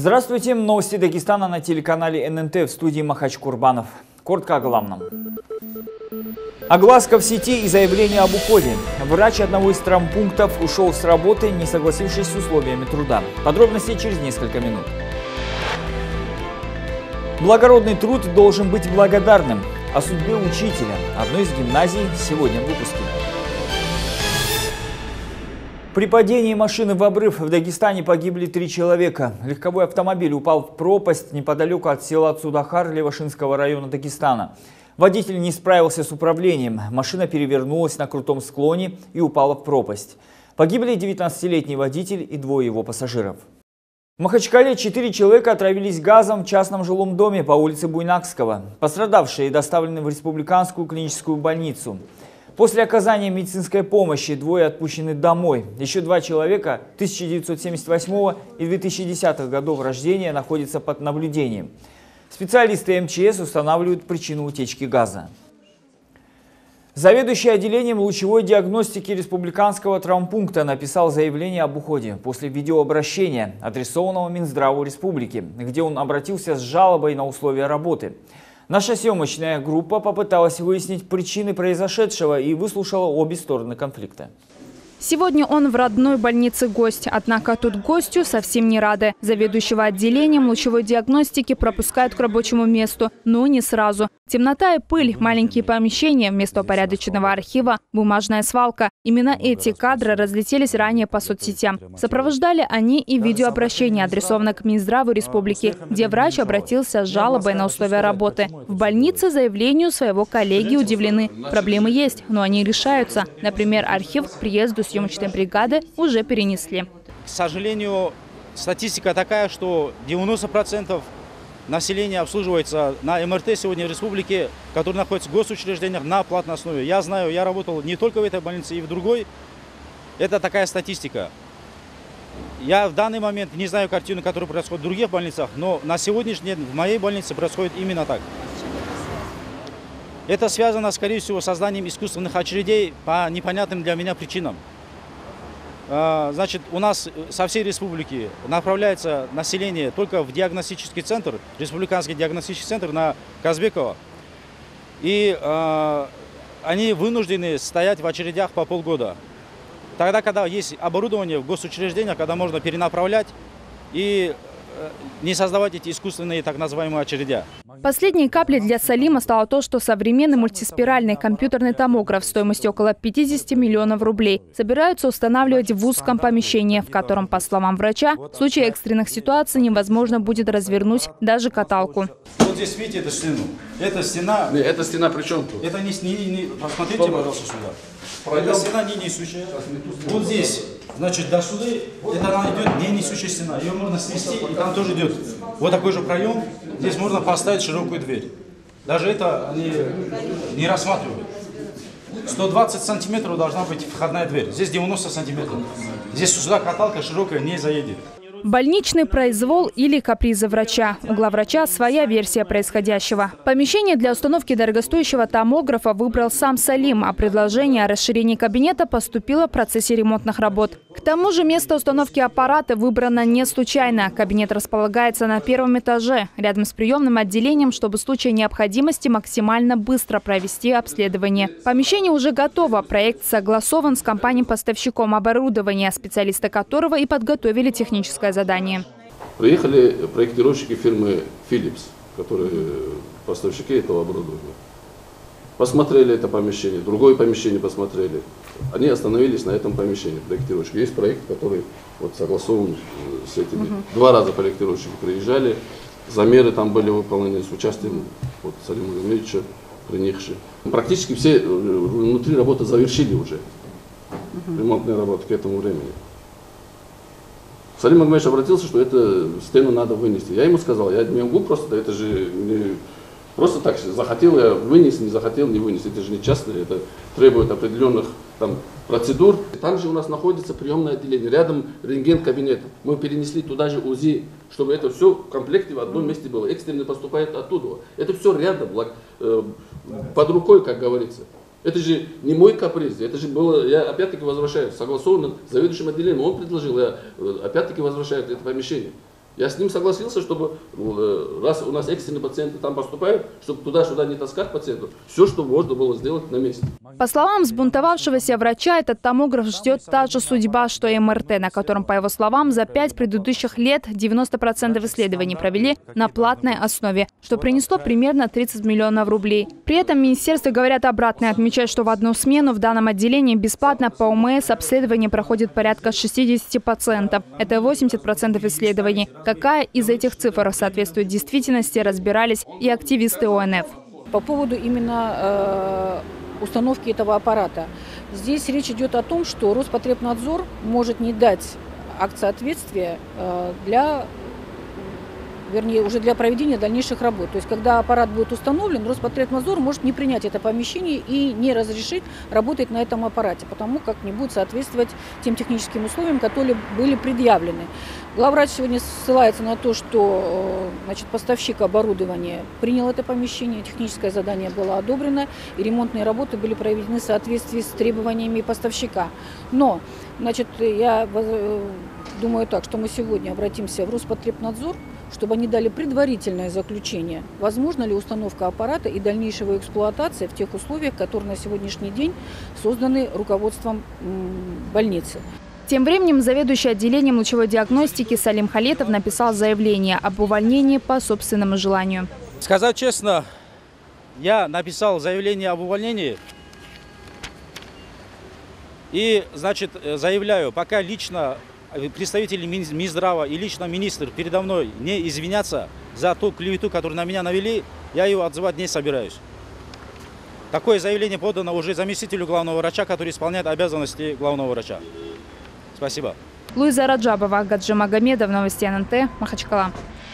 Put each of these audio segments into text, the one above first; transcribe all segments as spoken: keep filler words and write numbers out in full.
Здравствуйте, новости Дагестана на телеканале эн эн тэ, в студии Махач Курбанов. Коротко о главном. Огласка в сети и заявление об уходе. Врач одного из травмпунктов ушел с работы, не согласившись с условиями труда. Подробности через несколько минут. Благородный труд должен быть благодарным. О судьбе учителя одной из гимназий сегодня в выпуске. При падении машины в обрыв в Дагестане погибли три человека. Легковой автомобиль упал в пропасть неподалеку от села Цудахар Левашинского района Дагестана. Водитель не справился с управлением. Машина перевернулась на крутом склоне и упала в пропасть. Погибли девятнадцатилетний водитель и двое его пассажиров. В Махачкале четыре человека отравились газом в частном жилом доме по улице Буйнакского. Пострадавшие доставлены в республиканскую клиническую больницу. После оказания медицинской помощи двое отпущены домой. Еще два человека тысяча девятьсот семьдесят восьмого и две тысячи десятого годов рождения находятся под наблюдением. Специалисты эм че эс устанавливают причину утечки газа. Заведующий отделением лучевой диагностики республиканского травмпункта написал заявление об уходе после видеообращения, адресованного Минздраву республики, где он обратился с жалобой на условия работы. Наша съемочная группа попыталась выяснить причины произошедшего и выслушала обе стороны конфликта. Сегодня он в родной больнице гость, однако тут гостю совсем не рады. Заведующего отделением лучевой диагностики пропускают к рабочему месту, но не сразу. Темнота и пыль, маленькие помещения, вместо упорядоченного архива бумажная свалка. Именно эти кадры разлетелись ранее по соцсетям. Сопровождали они и видеообращение, адресованное к Минздраву республики, где врач обратился с жалобой на условия работы. В больнице заявлению своего коллеги удивлены. Проблемы есть, но они решаются. Например, архив к приезду съемочной бригады уже перенесли. К сожалению, статистика такая, что девяносто процентов населения обслуживается на эм эр тэ сегодня в республике, который находится в госучреждениях на платной основе. Я знаю, я работал не только в этой больнице, и в другой. Это такая статистика. Я в данный момент не знаю картину, которая происходит в других больницах, но на сегодняшний день в моей больнице происходит именно так. Это связано, скорее всего, с созданием искусственных очередей по непонятным для меня причинам. Значит, у нас со всей республики направляется население только в диагностический центр, республиканский диагностический центр на Казбекова. И э, они вынуждены стоять в очередях по полгода. Тогда, когда есть оборудование в госучреждениях, когда можно перенаправлять и не создавать эти искусственные так называемые очередя. Последней каплей для Салима стало то, что современный мультиспиральный компьютерный томограф стоимостью около пятидесяти миллионов рублей собираются устанавливать в узком помещении, в котором, по словам врача, в случае экстренных ситуаций невозможно будет развернуть даже каталку. Вот здесь видите эту стену. Эта стена... Не, эта стена при чем тут? Это не... не, не посмотрите, пожалуйста, сюда. Пройдем. Эта стена не несущая. Вот здесь, значит, до сюда, это она идет не несущая стена. Ее можно снести, и там тоже идет вот такой же проем. Здесь можно поставить широкую дверь. Даже это они не рассматривают. сто двадцать сантиметров должна быть входная дверь. Здесь девяносто сантиметров. Здесь сюда каталка широкая не заедет. Больничный произвол или капризы врача. У главврача своя версия происходящего. Помещение для установки дорогостоящего томографа выбрал сам Салим, а предложение о расширении кабинета поступило в процессе ремонтных работ. К тому же место установки аппарата выбрано не случайно. Кабинет располагается на первом этаже, рядом с приемным отделением, чтобы в случае необходимости максимально быстро провести обследование. Помещение уже готово. Проект согласован с компанией-поставщиком оборудования, специалисты которого и подготовили техническое задание. Приехали проектировщики фирмы Philips, которые поставщики этого оборудования. Посмотрели это помещение, другое помещение посмотрели. Они остановились на этом помещении, проектировщики. Есть проект, который вот согласован с этими. Угу. Два раза проектировщики приезжали, замеры там были выполнены с участием вот, Салима Гамедовича, Принихши. Практически все внутри работы завершили уже, угу. ремонтные работы к этому времени. Салим Агмеш обратился, что эту стену надо вынести. Я ему сказал, я не могу просто, это же не, просто так, захотел я вынес, не захотел не вынес. Это же не частное, это требует определенных там, процедур. Там же у нас находится приемное отделение, рядом рентген-кабинет. Мы перенесли туда же УЗИ, чтобы это все в комплекте в одном месте было. Экстренно поступает оттуда. Это все рядом, под рукой, как говорится. Это же не мой каприз, это же было, я опять-таки возвращаюсь, согласованно с заведующим отделением, он предложил, я опять-таки возвращаю это помещение. Я с ним согласился, чтобы раз у нас экстренные пациенты там поступают, чтобы туда-сюда не таскать пациентов, все, что можно было сделать на месте. По словам взбунтовавшегося врача, этот томограф ждет та же судьба, что и эм эр тэ, на котором, по его словам, за пять предыдущих лет девяносто процентов исследований провели на платной основе, что принесло примерно тридцать миллионов рублей. При этом министерство говорят обратное, отмечают, что в одну смену в данном отделении бесплатно по о эм эс обследование проходит порядка шестидесяти пациентов. Это восемьдесят процентов исследований. Какая из этих цифр соответствует действительности, разбирались и активисты о эн эф. По поводу именно э, установки этого аппарата. Здесь речь идет о том, что Роспотребнадзор может не дать акт соответствия э, для, вернее, уже для проведения дальнейших работ. То есть, когда аппарат будет установлен, Роспотребнадзор может не принять это помещение и не разрешить работать на этом аппарате, потому как не будет соответствовать тем техническим условиям, которые были предъявлены. Главврач сегодня ссылается на то, что, значит, поставщик оборудования принял это помещение, техническое задание было одобрено, и ремонтные работы были проведены в соответствии с требованиями поставщика. Но, значит, я думаю так, что мы сегодня обратимся в Роспотребнадзор, чтобы они дали предварительное заключение, возможно ли установка аппарата и дальнейшего эксплуатация в тех условиях, которые на сегодняшний день созданы руководством больницы. Тем временем заведующий отделением лучевой диагностики Салим Халетов написал заявление об увольнении по собственному желанию. Сказать честно, я написал заявление об увольнении и, значит, заявляю, пока лично представители Минздрава и лично министр передо мной не извинятся за ту клевету, которую на меня навели, я его отзывать не собираюсь. Такое заявление подано уже заместителю главного врача, который исполняет обязанности главного врача. Спасибо. Луиза Раджабова, Гаджи Магомедов, новости эн эн тэ, Махачкала.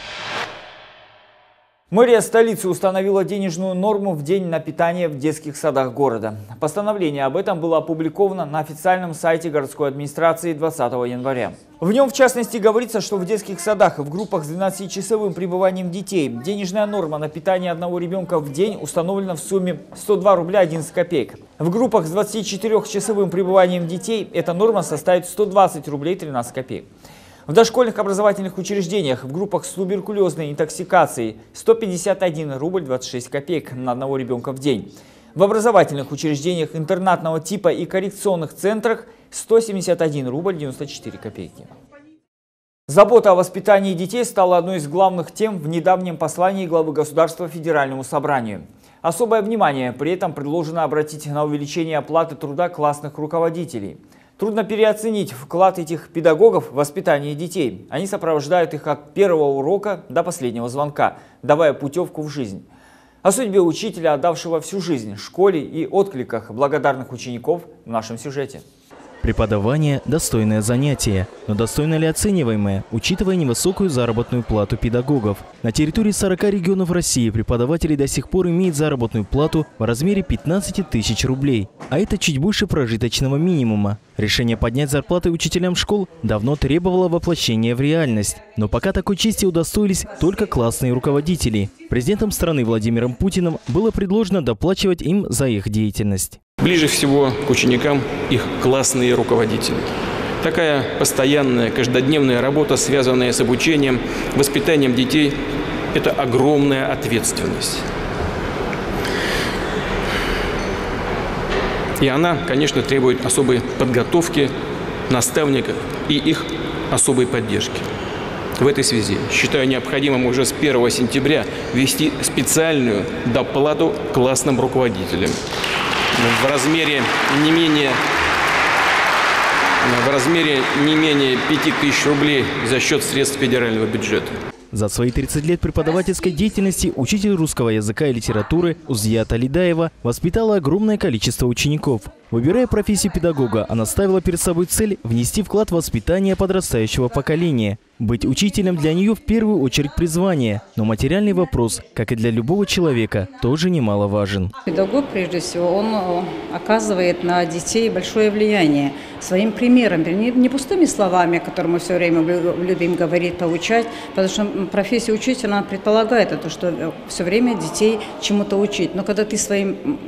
Мэрия столицы установила денежную норму в день на питание в детских садах города. Постановление об этом было опубликовано на официальном сайте городской администрации двадцатого января. В нем, в частности, говорится, что в детских садах в группах с двенадцатичасовым пребыванием детей денежная норма на питание одного ребенка в день установлена в сумме сто два рубля одиннадцать копеек. В группах с двадцатичетырёхчасовым пребыванием детей эта норма составит сто двадцать рублей тринадцать копеек. В дошкольных образовательных учреждениях в группах с туберкулезной интоксикацией сто пятьдесят один рубль двадцать шесть копеек на одного ребенка в день. В образовательных учреждениях интернатного типа и коррекционных центрах сто семьдесят один рубль девяносто четыре копейки. Забота о воспитании детей стала одной из главных тем в недавнем послании главы государства Федеральному собранию. Особое внимание при этом предложено обратить на увеличение оплаты труда классных руководителей. Трудно переоценить вклад этих педагогов в воспитание детей. Они сопровождают их от первого урока до последнего звонка, давая путевку в жизнь. О судьбе учителя, отдавшего всю жизнь школе, и откликах благодарных учеников в нашем сюжете. Преподавание – достойное занятие, но достойно ли оцениваемое, учитывая невысокую заработную плату педагогов? На территории сорока регионов России преподаватели до сих пор имеют заработную плату в размере пятнадцати тысяч рублей, а это чуть больше прожиточного минимума. Решение поднять зарплаты учителям школ давно требовало воплощения в реальность, но пока такой чести удостоились только классные руководители. Президентом страны Владимиром Путиным было предложено доплачивать им за их деятельность. Ближе всего к ученикам их классные руководители. Такая постоянная, каждодневная работа, связанная с обучением, воспитанием детей – это огромная ответственность. И она, конечно, требует особой подготовки наставников и их особой поддержки. В этой связи считаю необходимым уже с первого сентября ввести специальную доплату классным руководителям в размере не менее, в размере не менее пяти тысяч рублей за счет средств федерального бюджета. За свои тридцать лет преподавательской деятельности учитель русского языка и литературы Узьята Лидаева воспитала огромное количество учеников. Выбирая профессию педагога, она ставила перед собой цель внести вклад в воспитание подрастающего поколения. Быть учителем для нее в первую очередь призвание, но материальный вопрос, как и для любого человека, тоже немаловажен. Педагог, прежде всего, он оказывает на детей большое влияние своим примером, не, не пустыми словами, о которых мы все время любим говорить, поучать, потому что профессия учителя предполагает это, что все время детей чему-то учить. Но когда ты своим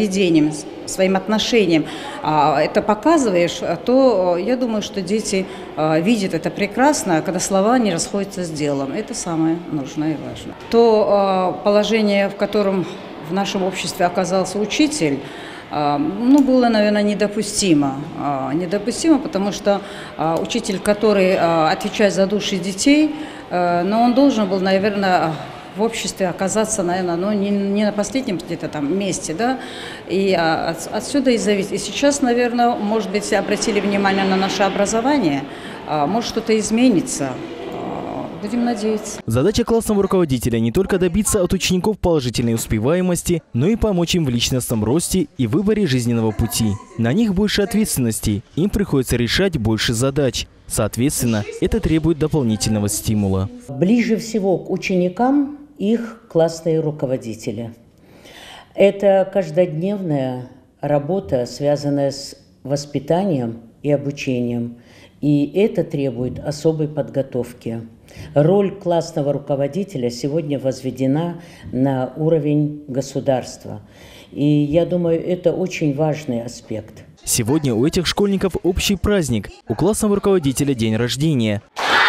поведением, своим отношением это показываешь, то я думаю, что дети видит это прекрасно, когда слова не расходятся с делом. Это самое нужное и важное. То положение, в котором в нашем обществе оказался учитель, ну, было, наверное, недопустимо. Недопустимо, потому что учитель, который отвечает за души детей, но он должен был, наверное, в обществе оказаться, наверное, ну, не, не на последнем где-то там месте, да, и а, от, отсюда и зависит. И сейчас, наверное, может быть, обратили внимание на наше образование, а, может, что-то изменится. Будем надеяться. Задача классного руководителя не только добиться от учеников положительной успеваемости, но и помочь им в личностном росте и выборе жизненного пути. На них больше ответственности, им приходится решать больше задач. Соответственно, это требует дополнительного стимула. Ближе всего к ученикам их классные руководители. Это каждодневная работа, связанная с воспитанием и обучением. И это требует особой подготовки. Роль классного руководителя сегодня возведена на уровень государства. И я думаю, это очень важный аспект. Сегодня у этих школьников общий праздник. У классного руководителя день рождения.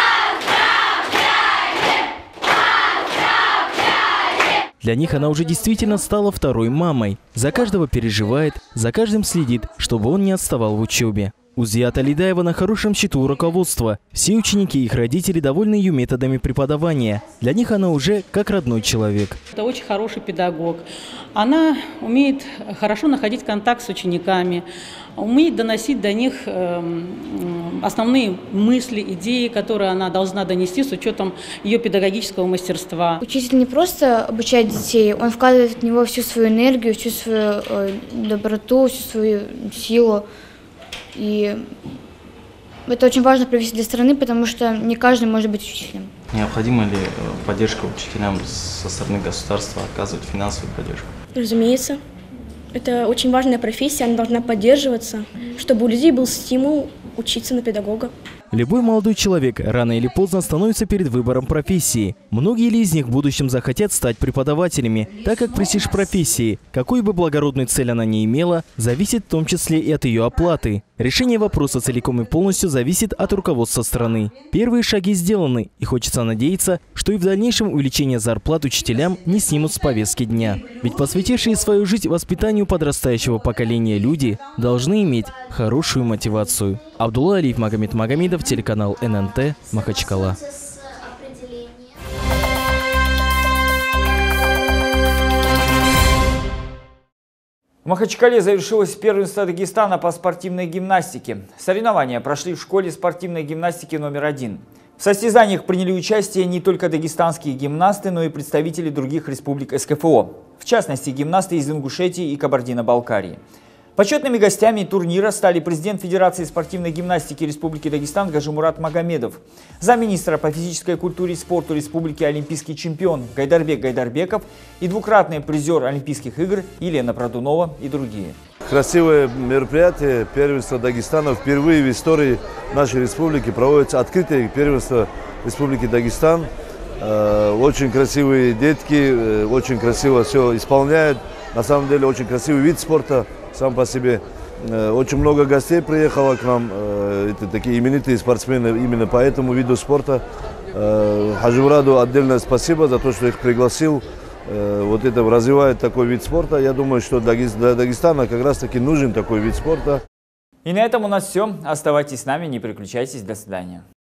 Для них она уже действительно стала второй мамой. За каждого переживает, за каждым следит, чтобы он не отставал в учебе. Узията Лидаева на хорошем счету у руководства. Все ученики и их родители довольны ее методами преподавания. Для них она уже как родной человек. Это очень хороший педагог. Она умеет хорошо находить контакт с учениками, умеет доносить до них основные мысли, идеи, которые она должна донести с учетом ее педагогического мастерства. Учитель не просто обучает детей, он вкладывает в него всю свою энергию, всю свою доброту, всю свою силу. И это очень важно провести для страны, потому что не каждый может быть учителем. Необходима ли поддержка учителям со стороны государства, оказывать финансовую поддержку? Разумеется. Это очень важная профессия, она должна поддерживаться, чтобы у людей был стимул учиться на педагога. Любой молодой человек рано или поздно становится перед выбором профессии. Многие ли из них в будущем захотят стать преподавателями, так как престиж профессии, какой бы благородной цель она ни имела, зависит в том числе и от ее оплаты. Решение вопроса целиком и полностью зависит от руководства страны. Первые шаги сделаны, и хочется надеяться, что и в дальнейшем увеличение зарплат учителям не снимут с повестки дня. Ведь посвятившие свою жизнь воспитанию подрастающего поколения люди должны иметь хорошую мотивацию. Абдулла Алиев, Магомед Магомедов, телеканал эн эн тэ, Махачкала. В Махачкале завершилось первенство Дагестана по спортивной гимнастике. Соревнования прошли в школе спортивной гимнастики номер один. В состязаниях приняли участие не только дагестанские гимнасты, но и представители других республик эс ка эф о. В частности, гимнасты из Ингушетии и Кабардино-Балкарии. Почетными гостями турнира стали президент Федерации спортивной гимнастики Республики Дагестан Гажимурат Магомедов, замминистра по физической культуре и спорту Республики олимпийский чемпион Гайдарбек Гайдарбеков и двукратный призер Олимпийских игр Елена Продунова и другие. Красивое мероприятие, первенство Дагестана. Впервые в истории нашей республики проводится открытое первенство Республики Дагестан. Очень красивые детки, очень красиво все исполняют. На самом деле очень красивый вид спорта сам по себе. Очень много гостей приехало к нам. Это такие именитые спортсмены именно по этому виду спорта. Хажимураду отдельное спасибо за то, что их пригласил. Вот это развивает такой вид спорта. Я думаю, что для Дагестана как раз таки нужен такой вид спорта. И на этом у нас все. Оставайтесь с нами, не переключайтесь. До свидания.